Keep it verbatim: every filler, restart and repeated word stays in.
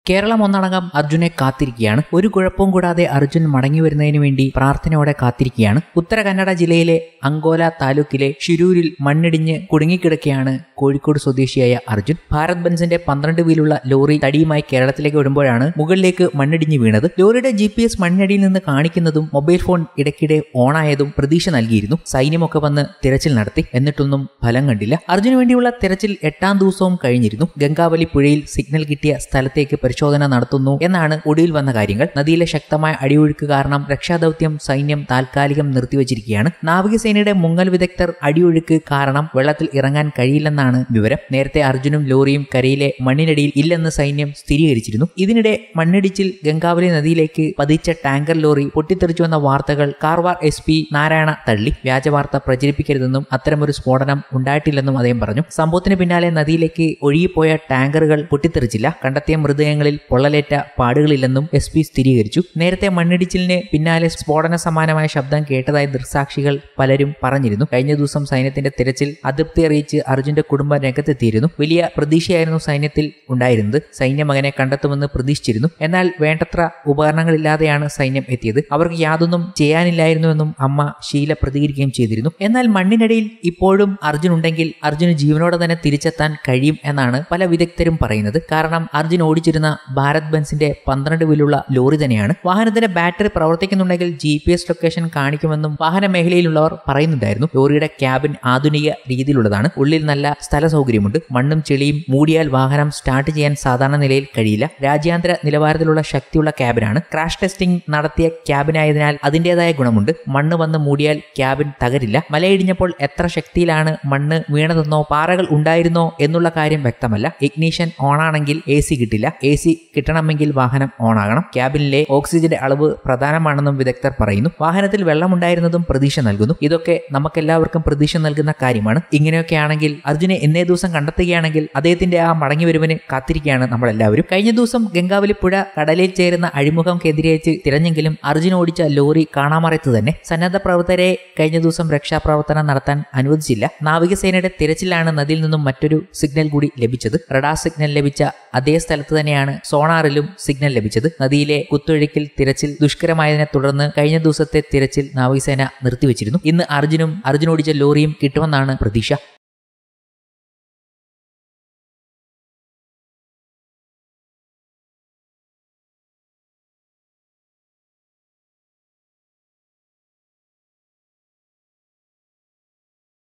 കേരളം ഒന്നടങ്കം അർജുനെ കാത്തിരിക്കുകയാണ്. ഒരു കുഴപ്പവും കൂടാതെ അർജുൻ മടങ്ങി വരുന്നതിന് വേണ്ടി പ്രാർത്ഥനയോടെ കാത്തിരിക്കുകയാണ്. ഉത്തര കന്നഡ ജില്ലയിലെ അങ്കോല താലൂക്കിലെ ഷിരൂരിൽ മണ്ണിടിഞ്ഞ് കുടുങ്ങിക്കിടക്കുകയാണ് കോഴിക്കോട് സ്വദേശിയായ അർജുൻ. ഭാരത് ബെൻസിന്റെ പന്ത്രണ്ട് വീലുള്ള ലോറി തടിയുമായി കേരളത്തിലേക്ക് വരുമ്പോഴാണ് മുകളിലേക്ക് മണ്ണിടിഞ്ഞ് വീണത്. ലോറിയുടെ ജി പി എസ് മണ്ണിനടിയിൽ നിന്ന് കാണിക്കുന്നതും മൊബൈൽ ഫോൺ ഇടയ്ക്കിടെ ഓണായതും പ്രതീക്ഷ നൽകിയിരുന്നു. സൈന്യമൊക്കെ വന്ന് തിരച്ചിൽ നടത്തി. എന്നിട്ടൊന്നും ഫലം കണ്ടില്ല. അർജുന് വേണ്ടിയുള്ള തിരച്ചിൽ എട്ടാം ദിവസവും കഴിഞ്ഞിരുന്നു. ഗംഗാവലി പുഴയിൽ സിഗ്നൽ കിട്ടിയ സ്ഥലത്തേക്ക് പരിശോധന നടത്തുന്നു എന്നാണ് ഒടുവിൽ വന്ന കാര്യങ്ങൾ. നദിയിലെ ശക്തമായ അടിയൊഴുക്ക് കാരണം രക്ഷാദൌത്യം സൈന്യം താൽക്കാലികം നിർത്തിവച്ചിരിക്കുകയാണ്. നാവികസേനയുടെ മുങ്ങൽ വിദഗ്ധർ അടിയൊഴുക്ക് കാരണം വെള്ളത്തിൽ ഇറങ്ങാൻ കഴിയില്ലെന്നാണ് വിവരം. നേരത്തെ അർജുനും ലോറിയും കരയിലെ മണ്ണിനടിയിൽ ഇല്ലെന്ന് സൈന്യം സ്ഥിരീകരിച്ചിരുന്നു. ഇതിനിടെ മണ്ണിടിച്ചിൽ ഗംഗാവലി നദിയിലേക്ക് പതിച്ച ടാങ്കർ ലോറി പൊട്ടിത്തെറിച്ചുവെന്ന വാർത്തകൾ കാർവാർ എസ് പി നാരായണ തള്ളി. വ്യാജവാർത്ത പ്രചരിപ്പിക്കരുതെന്നും അത്തരമൊരു സ്ഫോടനം ഉണ്ടായിട്ടില്ലെന്നും അദ്ദേഹം പറഞ്ഞു. സംഭവത്തിന് പിന്നാലെ നദിയിലേക്ക് ഒഴുകിപ്പോയ ടാങ്കറുകൾ പൊട്ടിത്തെറിച്ചില്ല. കണ്ടെത്തിയ മൃതദേഹങ്ങളിൽ പൊള്ളലേറ്റ പാടുകളില്ലെന്നും എസ് പി സ്ഥിരീകരിച്ചു. നേരത്തെ മണ്ണിടിച്ചിലിന് പിന്നാലെ സ്ഫോടന സമാനമായ ശബ്ദം കേട്ടതായി ദൃക്സാക്ഷികൾ പലരും പറഞ്ഞിരുന്നു. കഴിഞ്ഞ ദിവസം സൈന്യത്തിന്റെ തിരച്ചിൽ അതൃപ്തി അറിയിച്ച് അർജുന്റെ കുടുംബം രംഗത്തെത്തിയിരുന്നു. വലിയ പ്രതീക്ഷയായിരുന്നു സൈന്യത്തിൽ ഉണ്ടായിരുന്നത്. സൈന്യം മകനെ കണ്ടെത്തുമെന്ന് പ്രതീക്ഷിച്ചിരുന്നു. എന്നാൽ വേണ്ടത്ര ഉപകരണങ്ങളില്ലാതെയാണ് സൈന്യം എത്തിയത്. അവർക്ക് യാതൊന്നും ചെയ്യാനില്ലായിരുന്നുവെന്നും അമ്മ ഷീല പ്രതികരിക്കുകയും ചെയ്തിരുന്നു. എന്നാൽ മണ്ണിനടിയിൽ ഇപ്പോഴും അർജുൻ ഉണ്ടെങ്കിൽ അർജുന് ജീവനോടെ തന്നെ തിരിച്ചെത്താൻ കഴിയും എന്നാണ് പല വിദഗ്ധരും പറയുന്നത്. കാരണം അർജുൻ ഓടിച്ചിരുന്ന ഭാരത് ബെൻസിന്റെ പന്ത്രണ്ട് വീലുള്ള ലോറി തന്നെയാണ്. വാഹനത്തിന്റെ ബാറ്ററി പ്രവർത്തിക്കുന്നുണ്ടെങ്കിൽ ജി പി എസ് ലൊക്കേഷൻ കാണിക്കുമെന്നും വാഹന മേഖലയിലുള്ളവർ പറയുന്നുണ്ടായിരുന്നു. ലോറിയുടെ ക്യാബിൻ ആധുനിക രീതിയിലുള്ളതാണ്. ഉള്ളിൽ നല്ല സ്ഥല സൗകര്യമുണ്ട്. മണ്ണും ചെളിയും മൂടിയാൽ വാഹനം സ്റ്റാർട്ട് ചെയ്യാൻ സാധാരണ നിലയിൽ കഴിയില്ല. രാജ്യാന്തര നിലവാരത്തിലുള്ള ശക്തിയുള്ള ക്യാബിനാണ്. ക്രാഷ് ടെസ്റ്റിംഗ് നടത്തിയ ക്യാബിനായതിനാൽ അതിന്റേതായ ഗുണമുണ്ട്. മണ്ണ് വന്ന് മൂടിയാൽ ക്യാബിൻ തകരില്ല. മലയിടിഞ്ഞപ്പോൾ എത്ര ശക്തിയിലാണ് മണ്ണ് വീണതെന്നോ പാറകൾ ഉണ്ടായിരുന്നോ എന്നുള്ള കാര്യം വ്യക്തമല്ല. ഇഗ്നീഷൻ ഓണാണെങ്കിൽ എ സി കിട്ടില്ല. എ സി കിട്ടണമെങ്കിൽ വാഹനം ഓണാകണം. ക്യാബിനിലെ ഓക്സിജന്റെ അളവ് പ്രധാനമാണെന്നും വിദഗ്ധർ പറയുന്നു. വാഹനത്തിൽ വെള്ളമുണ്ടായിരുന്നതും പ്രതീക്ഷ നൽകുന്നു. ഇതൊക്കെ നമുക്കെല്ലാവർക്കും പ്രതീക്ഷ നൽകുന്ന കാര്യമാണ്. ഇങ്ങനെയൊക്കെയാണെങ്കിൽ അർജുനെ എന്നേ ദിവസം കണ്ടെത്തുകയാണെങ്കിൽ അദ്ദേഹത്തിന്റെ ആ മടങ്ങിവരവിന് കാത്തിരിക്കുകയാണ് നമ്മളെല്ലാവരും. കഴിഞ്ഞ ദിവസം ഗംഗാവലി പുഴ കടലിൽ ചേരുന്ന അഴിമുഖം കേന്ദ്രീകരിച്ച് തിരഞ്ഞെങ്കിലും അർജുൻ ഓടിച്ച ലോറി കാണാമറയത്ത് തന്നെ. സന്നദ്ധ പ്രവർത്തകരെ കഴിഞ്ഞ ദിവസം രക്ഷാപ്രവർത്തനം നടത്താൻ അനുവദിച്ചില്ല. നാവികസേനയുടെ തിരച്ചിലാണ് നദിയിൽ നിന്നും മറ്റൊരു സിഗ്നൽ കൂടി ലഭിച്ചത്. റഡാർ സിഗ്നൽ ലഭിച്ച അതേ സ്ഥലത്ത് തന്നെയാണ് സോണാറിലും സിഗ്നൽ ലഭിച്ചത്. നദിയിലെ കുത്തൊഴുക്കിൽ തിരച്ചിൽ ദുഷ്കരമായതിനെ തുടർന്ന് കഴിഞ്ഞ ദിവസത്തെ തിരച്ചിൽ നാവികസേന നിർത്തിവെച്ചിരുന്നു. ഇന്ന് അർജുനും അർജുൻ ഓടിച്ച ലോറിയും കിട്ടുമെന്നാണ് പ്രതീക്ഷ.